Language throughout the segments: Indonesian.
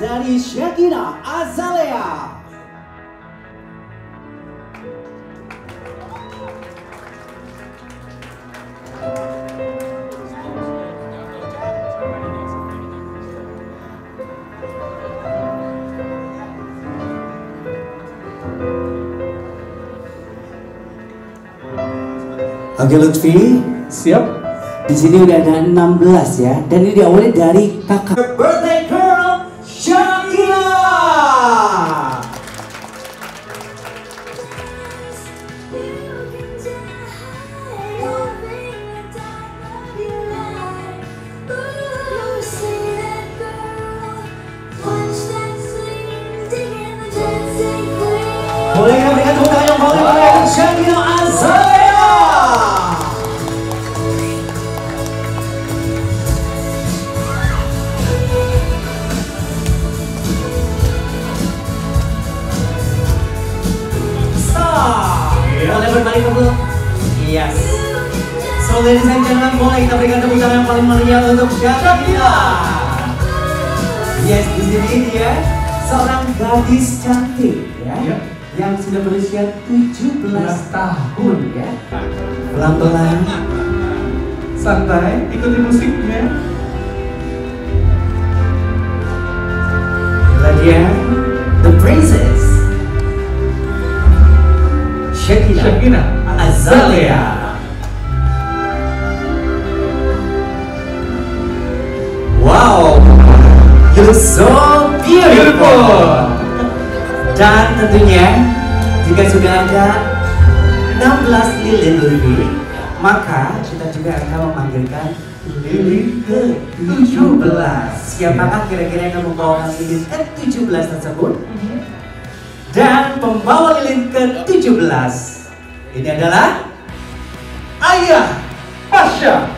dari Shakina Azalea. Oke Lutfi, siap. Di sini udah ada 16 ya, dan ini diawali dari kakak. Birthday girl Shakina. Boleh kita berikan tepuk tangan yang paling meriah untuk Shakina Azalea. Boleh berbalik ke belakang? Yes. So ladies and gentlemen, boleh kita berikan tepuk tangan yang paling meriah untuk Shakina. Yes, di sini dia seorang gadis cantik ya, yang sudah berusia 17 tahun ya. Pelan-pelan, Santai, ikuti musiknya. inilah dia The Princess Shakina Azalea. Wow, you look so beautiful. Dan tentunya jika sudah ada 16 lilin lebih, maka kita juga akan memanggilkan lilin ke-17. Siapakah kira-kira yang akan membawa lilin ke-17 tersebut? Dan pembawa lilin ke-17 ini adalah Ayah Pasha.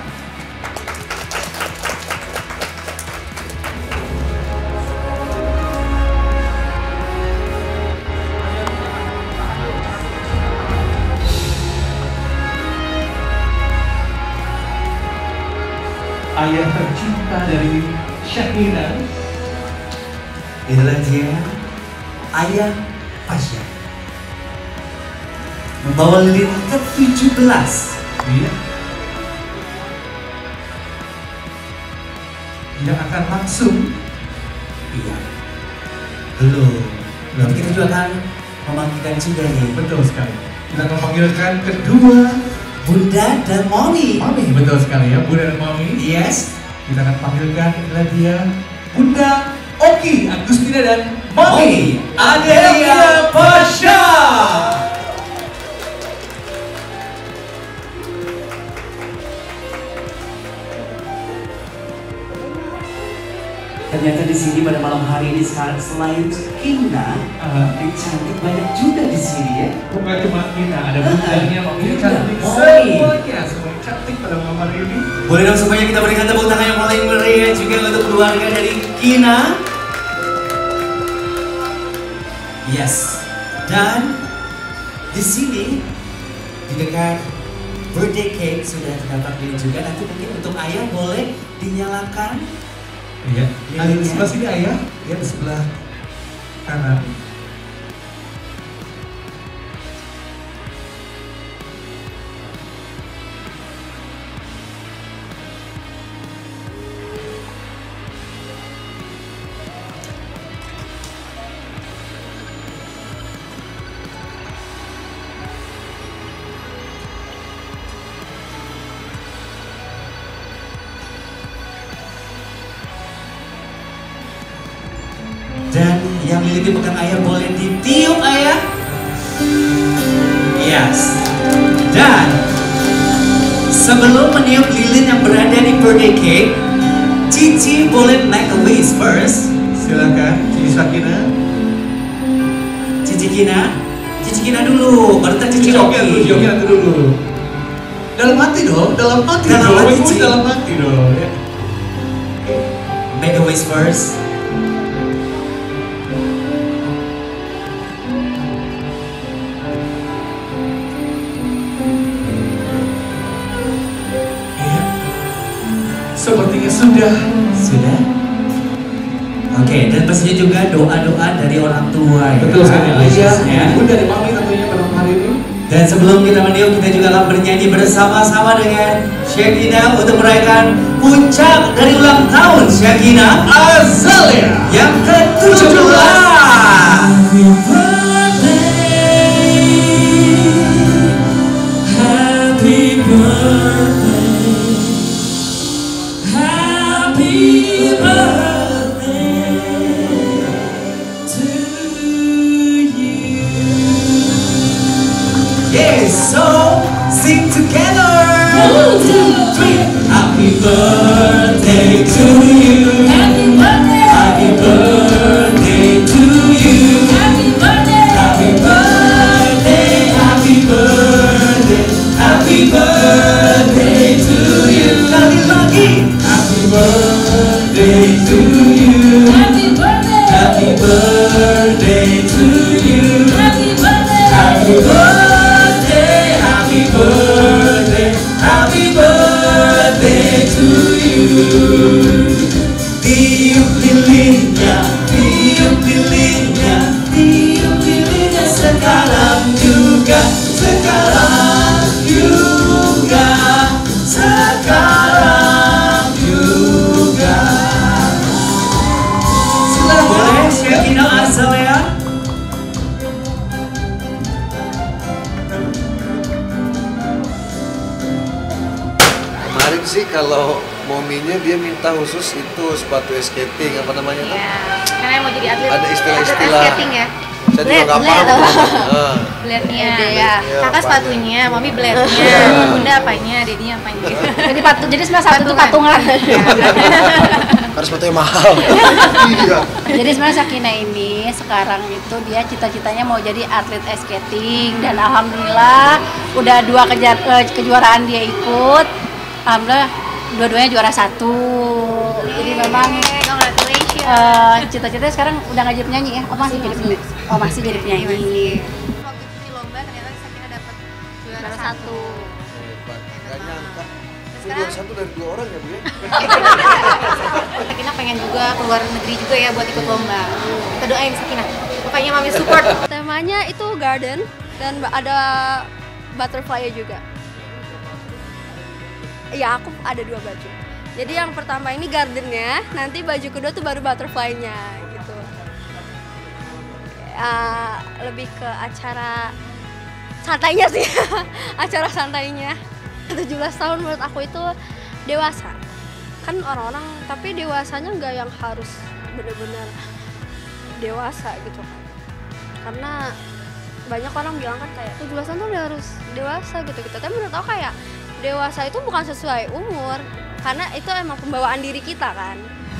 Ayah tercinta dari Shakina. Inilah dia Ayah Pasha, membawa lilin ke-17. Iya. Tidak akan langsung. Iya. Belum. Nanti kita juga akan memanggilkan juga nih. Betul sekali. Kita akan memanggilkan kedua Bunda dan Mami. Mami, betul sekali ya, Bunda dan Mami. Yes. Kita akan panggilkan inilah dia Bunda Oki Agustina dan Mami Adelia Pasha. Ternyata di sini pada malam hari ini sekarang selain Kina yang cantik, banyak juga di sini ya. Bukan cuma Kina, ada bundanya Mami cantik. Semuanya cantik pada malam hari ini. Boleh dong semuanya kita berikan tepuk tangan yang paling meriah juga untuk keluarga dari Kina. Yes. Dan di sini di dekat birthday cake sudah terdapat lilin juga. Nanti mungkin untuk Ayah boleh dinyalakan. Iya. Ada di sebelah sini Ayah, ya di sebelah kanan. Dan yang lilin dipegang Ayah boleh ditiup Ayah. Yes. Dan sebelum meniup lilin yang berada di birthday cake, Cici boleh make a wish first. Silakan, Cici Shakina. Cici Kina dulu, baru tak Cici Oki. Cici Oki nanti dulu. Dalam hati dong, dalam hati dong. Ya. Make a wish first. Sepertinya sudah. Sudah? Oke, dan pastinya juga doa-doa dari orang tua. Betul sekali. Ya. Bunda dari Mami tentunya pada hari ini. Dan sebelum kita meniup, kita juga akan bernyanyi bersama-sama dengan Syakina untuk merayakan puncak dari ulang tahun Syakina Azalea yang ke-17. Happy birthday, happy birthday, happy birthday to you. Yes, so sing together. 1, 2, 3. Happy birthday to you. Happy birthday. Happy birthday to you. Happy birthday. Happy birthday. Happy birthday. Happy birthday to you. Kali lagi. Happy birthday to you. Happy birthday. Happy birthday to you. Happy birthday. Happy birthday. Happy birthday. Happy birthday to you. Tiup lilinnya, tiup lilinnya, tiup lilinnya sekarang juga, sekarang juga, sekarang juga. Silakan boleh Syakina Azalea. Kemarin sih kalau mominya dia minta khusus itu sepatu skating apa namanya tuh? Iya, karena mau jadi atlet. Ada istilah-istilah. Skating ya. Saya juga nggak paham tuh. Blednya, ya. kakak sepatunya, mami blednya, bunda apanya, dedinya apanya. Jadi sebenarnya satu itu patungan. Karena sepatunya mahal. Iya. Jadi sebenarnya Syakina ini sekarang itu dia cita-citanya mau jadi atlet ice skating dan alhamdulillah udah 2 kejuaraan dia ikut. Alhamdulillah dua-duanya juara 1. Jadi memang Congratulations. cita-citanya sekarang udah nggak jadi penyanyi ya? Masih jadi penyanyi. Waktu itu di lomba ternyata Syakina dapat juara 1. Gak nyangka. Juara 1 dari 2 orang ya Bu ya? Syakina pengen juga keluar negeri juga ya buat ikut lomba. Kita doain Syakina. Pokoknya mami support. Temanya itu garden dan ada butterfly juga. Ya aku ada 2 baju. Jadi yang pertama ini gardennya, nanti baju kedua tuh baru butterfly-nya gitu. Lebih ke acara santainya sih, acara santainya. 17 tahun menurut aku itu dewasa. Kan orang-orang, tapi dewasanya nggak yang harus benar-benar dewasa gitu kan. Karena banyak orang bilang kan kayak 17 tahun tuh udah harus dewasa gitu-gitu. Tapi menurut aku kayak dewasa itu bukan sesuai umur, karena itu emang pembawaan diri kita kan.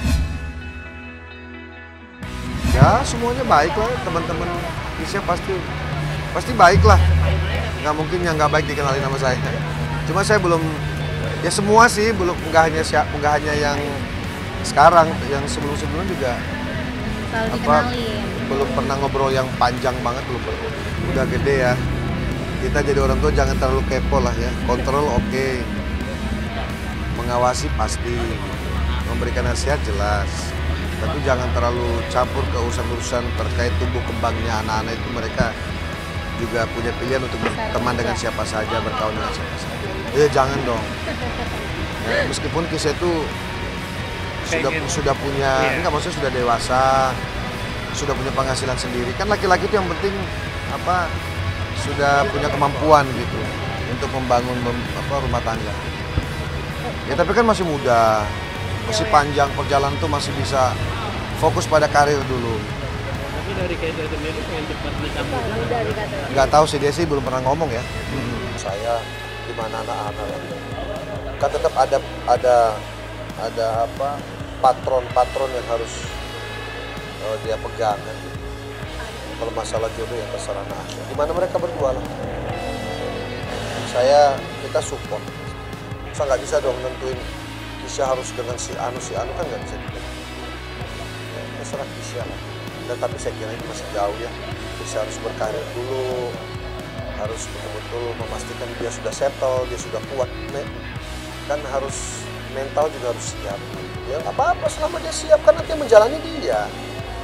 Ya semuanya baik lah, teman-teman Kisha pasti baik lah. Nggak mungkin yang nggak baik dikenalin sama saya. Cuma saya belum, ya semua sih belum, nggak hanya yang sekarang, yang sebelum-sebelumnya juga belum pernah ngobrol yang panjang banget, belum pernah. Udah gede ya. Kita jadi orang tua jangan terlalu kepo lah ya, kontrol oke. Mengawasi pasti, memberikan nasihat jelas. Tapi jangan terlalu campur ke urusan-urusan terkait tumbuh kembangnya anak-anak itu. Mereka juga punya pilihan untuk berteman dengan siapa saja, berkawan dengan siapa saja. Ya jangan dong. Ya, meskipun Kisha itu sudah punya, enggak maksudnya sudah dewasa, sudah punya penghasilan sendiri. Kan laki-laki itu yang penting apa? Sudah punya kemampuan gitu untuk membangun rumah tangga. Ya tapi kan masih muda, masih panjang perjalanan tuh, masih bisa fokus pada karir dulu. Tapi dari Kisha sendiri pengen cepat nikah muda. Nggak tahu sih, dia sih belum pernah ngomong ya. Saya gimana anak-anak kan tetap ada apa patron yang harus dia pegang kan. Kalau masalah jodoh yang terserah anak. Gimana mereka berdua lah. Kita support. Saya nggak bisa dong nentuin Kisha harus dengan si Anu kan nggak bisa juga. Ya, terserah Kisha lah. Tapi saya kira ini masih jauh ya. Kisha harus berkarir dulu, harus betul-betul memastikan dia sudah settle, dia sudah kuat. Kan harus mental juga harus siap. Ya apa-apa selama dia siap kan nanti menjalani dia.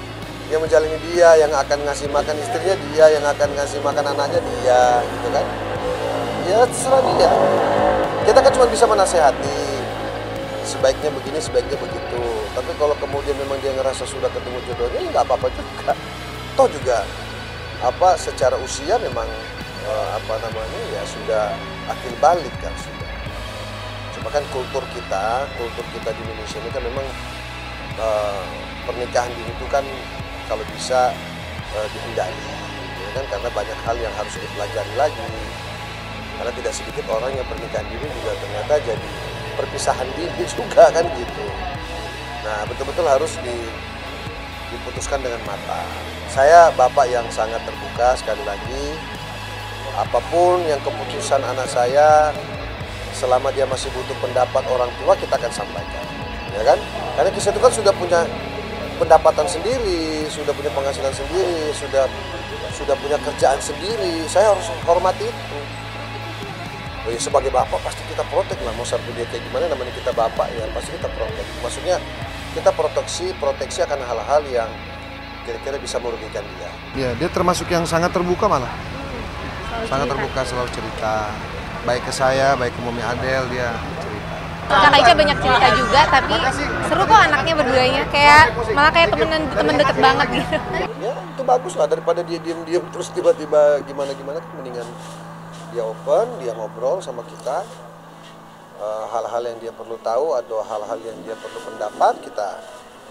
yang menjalani dia, yang akan ngasih makan istrinya dia, yang akan ngasih makan anaknya dia, gitu kan. Ya terserah dia. Kita kan cuma bisa menasehati, sebaiknya begini, sebaiknya begitu. Tapi kalau kemudian memang dia ngerasa sudah ketemu jodohnya, ya nggak apa-apa juga. Toh juga secara usia memang ya sudah akhir balik kan sudah. Cuma kan kultur kita di Indonesia ini kan memang pernikahan dini itu kan kalau bisa dihindari, ya kan, karena banyak hal yang harus dipelajari lagi. Karena tidak sedikit orang yang pernikahan dini juga ternyata jadi perpisahan dini juga kan gitu. Nah betul-betul harus diputuskan dengan matang. Saya bapak yang sangat terbuka, sekali lagi, apapun yang keputusan anak saya, selama dia masih butuh pendapat orang tua, kita akan sampaikan, ya kan? Karena kita itu kan sudah punya pendapatan sendiri, sudah punya penghasilan sendiri, sudah punya kerjaan sendiri. Saya harus hormati itu. Oh, ya, sebagai bapak pasti kita protek lah, mau sampai dia kayak gimana, namanya kita bapak ya pasti kita protek. Maksudnya kita proteksi akan hal-hal yang kira-kira bisa merugikan dia. Iya, dia termasuk yang sangat terbuka malah. Sangat terbuka, selalu cerita. Baik ke saya, baik ke Mami Adel, dia cerita. Kakak Ica banyak cerita juga, tapi seru kok anaknya berduanya. Malah kayak temen deket banget gitu. Ya, itu bagus lah, daripada dia diem-diem terus tiba-tiba gimana-gimana, mendingan dia open, dia ngobrol sama kita. Hal-hal yang dia perlu tahu atau hal-hal yang dia perlu pendapat, kita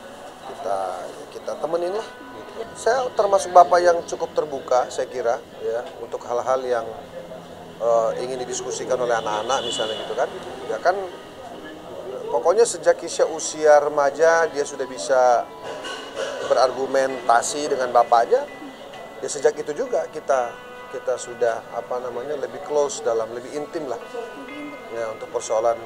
temenin lah. Saya termasuk bapak yang cukup terbuka, saya kira, ya, untuk hal-hal yang ingin didiskusikan oleh anak-anak misalnya gitu kan. Ya kan, pokoknya sejak Kisha usia remaja dia sudah bisa berargumentasi dengan bapaknya. Ya sejak itu juga kita sudah lebih close lebih intim lah. Ya untuk persoalan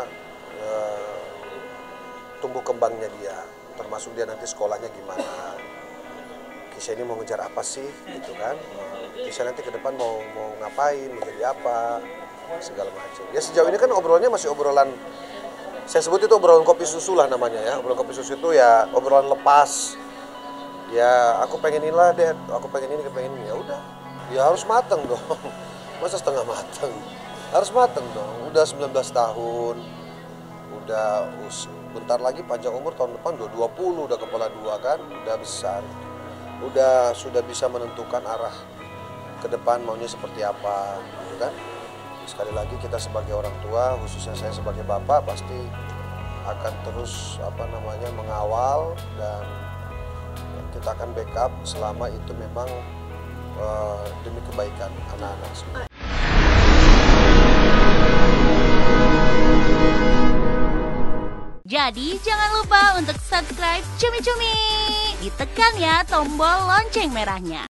tumbuh kembangnya dia, termasuk dia nanti sekolahnya gimana. Kisha ini mau ngejar apa sih, gitu kan? Kisha nanti ke depan mau ngapain, mau jadi apa, segala macam. Ya sejauh ini kan obrolannya masih obrolan, saya sebut itu obrolan kopi susu lah namanya ya. Obrolan kopi susu itu ya obrolan lepas. Ya aku pengen inilah deh, aku pengen ini, ya udah. Ya harus mateng dong, masa setengah mateng? Harus mateng dong, udah 19 tahun, udah bentar lagi panjang umur tahun depan udah 20, udah kepala 2 kan, udah besar. Sudah bisa menentukan arah ke depan maunya seperti apa, gitu kan? Sekali lagi kita sebagai orang tua, khususnya saya sebagai bapak, pasti akan terus mengawal dan kita akan backup selama itu memang demi kebaikan anak-anak semua. Jadi jangan lupa untuk subscribe Cumi Cumi. Ditekan ya tombol lonceng merahnya.